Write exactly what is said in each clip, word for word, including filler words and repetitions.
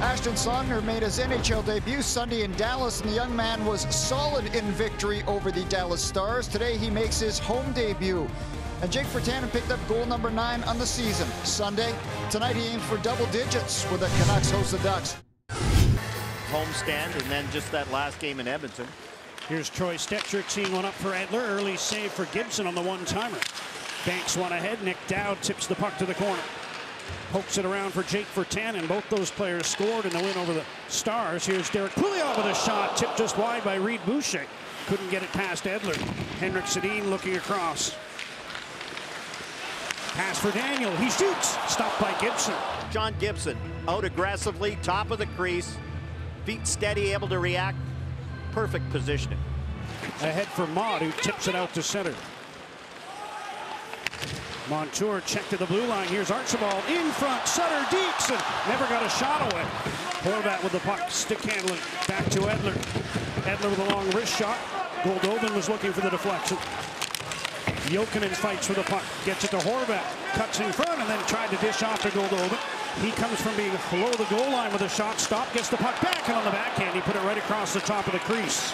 Ashton Songner made his N H L debut Sunday in Dallas, and the young man was solid in victory over the Dallas Stars. Today he makes his home debut. And Jake Virtanen picked up goal number nine on the season. Sunday, tonight he aims for double digits with the Canucks host the Ducks. Homestand, and then just that last game in Edmonton. Here's Troy Stecher teeing one up for Edler. Early save for Gibson on the one-timer. Banks one ahead. Nick Dowd tips the puck to the corner. Pokes it around for Jake Virtanen. Both those players scored in the win over the Stars. Here's Derek Pouliot with a shot. Tipped just wide by Reed Boucher. Couldn't get it past Edler. Henrik Sedin looking across. Pass for Daniel. He shoots. Stopped by Gibson. John Gibson out aggressively, top of the crease. Feet steady, able to react. Perfect positioning. Ahead for Maude, who tips it out to center. Montour checked to the blue line. Here's Archibald in front. Sutter deeks and never got a shot away. Horvat with the puck, stick handling. Back to Edler. Edler with a long wrist shot. Goldobin was looking for the deflection. Jokinen fights for the puck. Gets it to Horvat. Cuts in front and then tried to dish off to Goldobin. He comes from being below the goal line with a shot stop. Gets the puck back, and on the backhand he put it right across the top of the crease.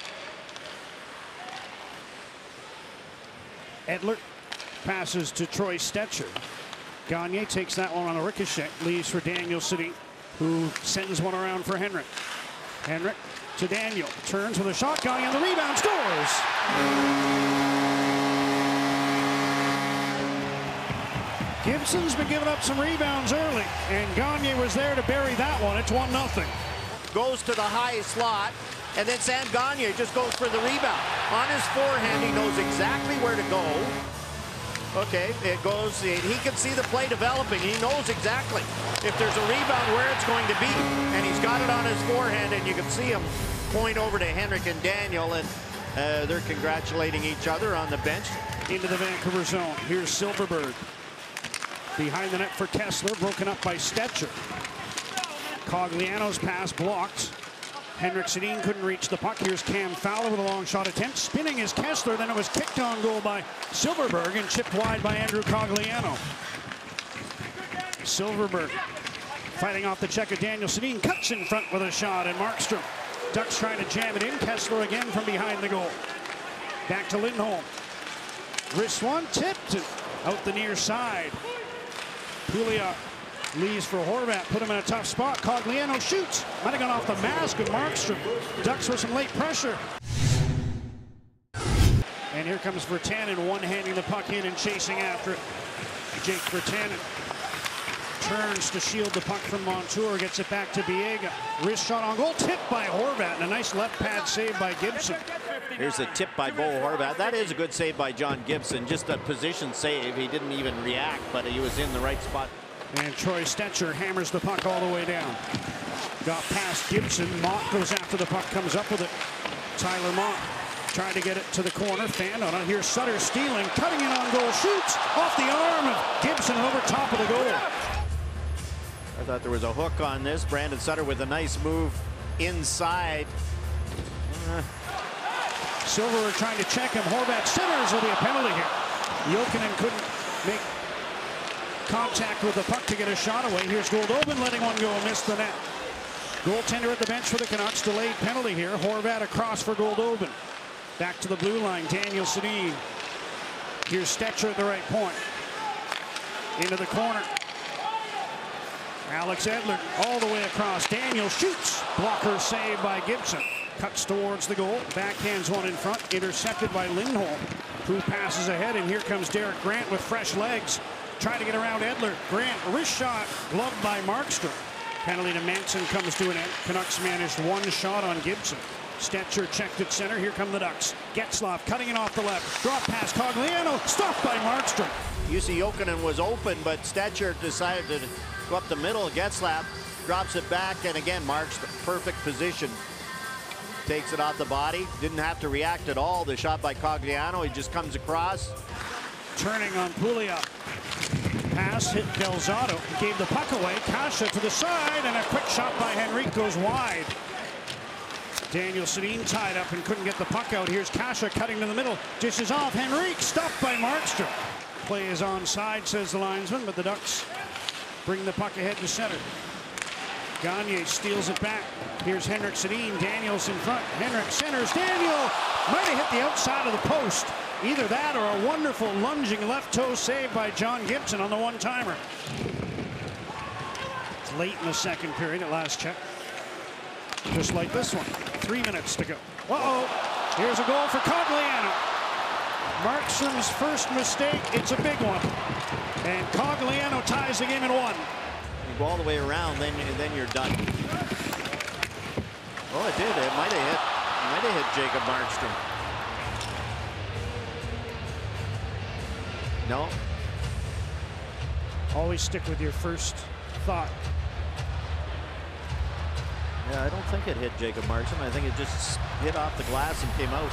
Edler passes to Troy Stecher. Gagne takes that one on a ricochet. Leaves for Daniel Sedin, who sends one around for Henrik. Henrik to Daniel. Turns with a shot. Gagne on the rebound. Scores! Gibson's been giving up some rebounds early, and Gagne was there to bury that one. It's one nothing. Goes to the high slot, and then Sam Gagne just goes for the rebound. On his forehand, he knows exactly where to go. Okay, it goes, he can see the play developing. He knows exactly if there's a rebound where it's going to be, and he's got it on his forehand, and you can see him point over to Henrik and Daniel, and uh, they're congratulating each other on the bench. Into the Vancouver zone. Here's Silverberg. Behind the net for Kessler, broken up by Stecher. Cogliano's pass blocked. Henrik Sedin couldn't reach the puck. Here's Cam Fowler with a long shot attempt. Spinning is Kessler, then it was kicked on goal by Silverberg and chipped wide by Andrew Cogliano. Silverberg fighting off the check of Daniel Sedin. Cuts in front with a shot, and Markstrom. Ducks trying to jam it in. Kessler again from behind the goal. Back to Lindholm. Wrist one, tipped and out the near side. Pouliot leaves for Horvat, put him in a tough spot. Cogliano shoots. Might have gone off the mask of Markstrom. Ducks with some late pressure. And here comes Virtanen, one-handing the puck in and chasing after it. Jake Virtanen turns to shield the puck from Montour, gets it back to Biega. Wrist shot on goal, tipped by Horvat, and a nice left pad save by Gibson. Here's a tip by Bo Horvat. That is a good save by John Gibson. Just a position save. He didn't even react, but he was in the right spot. And Troy Stecher hammers the puck all the way down. Got past Gibson. Mott goes after the puck, comes up with it. Tyler Mott trying to get it to the corner. Fan on it. Here's Sutter stealing, cutting in on goal, shoots off the arm of Gibson and over top of the goal. I thought there was a hook on this. Brandon Sutter with a nice move inside. Uh, Silver trying to check him. Horvat centers. Will be a penalty here. Jokinen couldn't make contact with the puck to get a shot away. Here's Goldobin letting one go and missed the net. Goaltender at the bench for the Canucks. Delayed penalty here. Horvat across for Goldobin. Back to the blue line. Daniel Sedin. Here's Stecher at the right point. Into the corner. Alex Edler all the way across. Daniel shoots. Blocker save by Gibson. Cuts towards the goal. Backhands one in front. Intercepted by Lindholm, who passes ahead. And here comes Derek Grant with fresh legs. Trying to get around Edler. Grant, wrist shot, gloved by Markstrom. Penalty to Manson comes to an end. Canucks managed one shot on Gibson. Stecher checked at center. Here come the Ducks. Getzlaf cutting it off the left. Drop pass Cogliano. Stopped by Markstrom. Jussi Jokinen was open, but Stecher decided to go up the middle. Getzlaf drops it back, and again, Markstrom, perfect position. Takes it off the body. Didn't have to react at all. The shot by Cogliano. He just comes across. Turning on Pouliot. Pass hit Delzato. Gave the puck away. Kasha to the side, and a quick shot by Henrique goes wide. Daniel Sedin tied up and couldn't get the puck out. Here's Kasha cutting to the middle. Dishes off. Henrique stopped by Markstrom. Play is onside, says the linesman, but the Ducks bring the puck ahead to center. Gagne steals it back. Here's Henrik Sedin. Daniels in front. Henrik centers. Daniel might have hit the outside of the post. Either that or a wonderful lunging left toe save by John Gibson on the one-timer. It's late in the second period at last check. Just like this one. Three minutes to go. Uh-oh. Here's a goal for Cogliano. Markstrom's first mistake. It's a big one. And Cogliano ties the game in one. You go all the way around, then then you're done. Oh, it did. It might have hit. It might have hit Jacob Markstrom. No. Always stick with your first thought. Yeah, I don't think it hit Jacob Markstrom. I think it just hit off the glass and came out.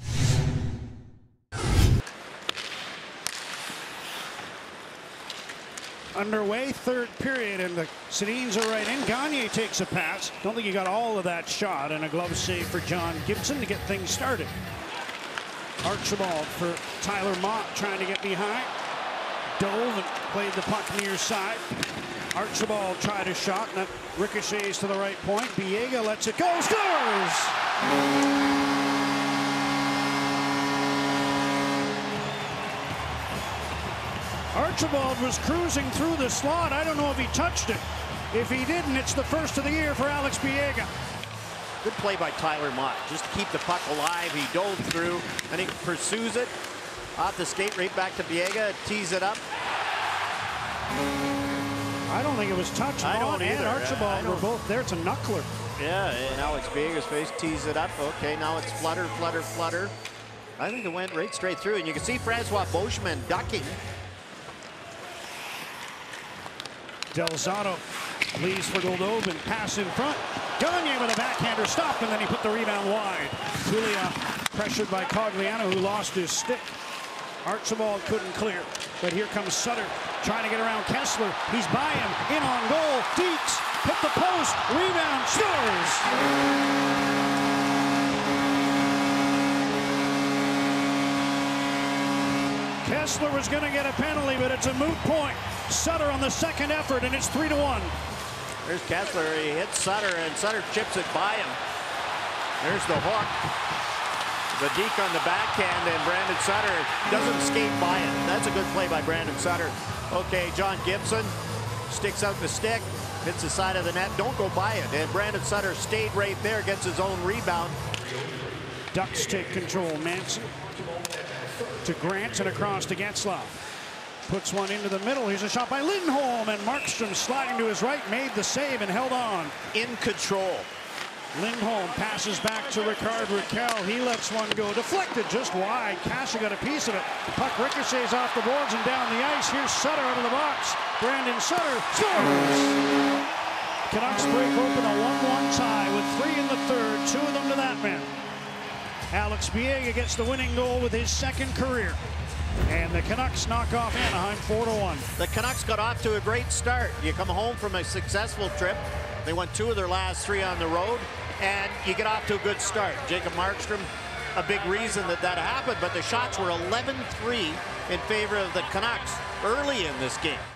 Underway, third period, and the Sedins are right in. Gagne takes a pass. Don't think he got all of that shot, and a glove save for John Gibson to get things started. Archibald for Tyler Mott trying to get behind. Dove and played the puck near side. Archibald tried a shot, and that ricochets to the right point. Biega lets it go, scores! Archibald was cruising through the slot. I don't know if he touched it. If he didn't, it's the first of the year for Alex Biega. Good play by Tyler Mott. Just to keep the puck alive. He dove through, and he pursues it. Off the skate, right back to Biega. Tees it up. I don't think it was touched. I don't and either. Archibald were both there. It's a knuckler. Yeah, and Alex Biega's face tees it up. Okay, now it's flutter, flutter, flutter. I think it went right straight through, and you can see Francois Beauchemin ducking. Del Zotto leaves for Goldobin. Pass in front. Gagne with a backhander stopped, and then he put the rebound wide. Julia pressured by Cogliano, who lost his stick. Archibald couldn't clear, but here comes Sutter trying to get around Kessler. He's by him, in on goal. Deeks hit the post, rebound, scores! Kessler was going to get a penalty, but it's a moot point. Sutter on the second effort, and it's three to one. There's Kessler. He hits Sutter, and Sutter chips it by him. There's the hook. The deke on the backhand, and Brandon Sutter doesn't skate by it. That's a good play by Brandon Sutter. Okay, John Gibson sticks out the stick, hits the side of the net. Don't go by it. And Brandon Sutter stayed right there, gets his own rebound. Ducks take control. Manson to Grant and across to Getzlaf. Puts one into the middle. Here's a shot by Lindholm, and Markstrom sliding to his right, made the save and held on. In control. Lindholm passes back to Ricard Raquel. He lets one go. Deflected just wide. Kasha got a piece of it. Puck ricochets off the boards and down the ice. Here's Sutter out of the box. Brandon Sutter scores! Canucks break open a one one tie with three in the third. Two of them to that man. Alex Biega gets the winning goal with his second career. And the Canucks knock off Anaheim four to one. The Canucks got off to a great start. You come home from a successful trip. They won two of their last three on the road, and you get off to a good start. Jacob Markstrom, a big reason that that happened, but the shots were eleven three in favor of the Canucks early in this game.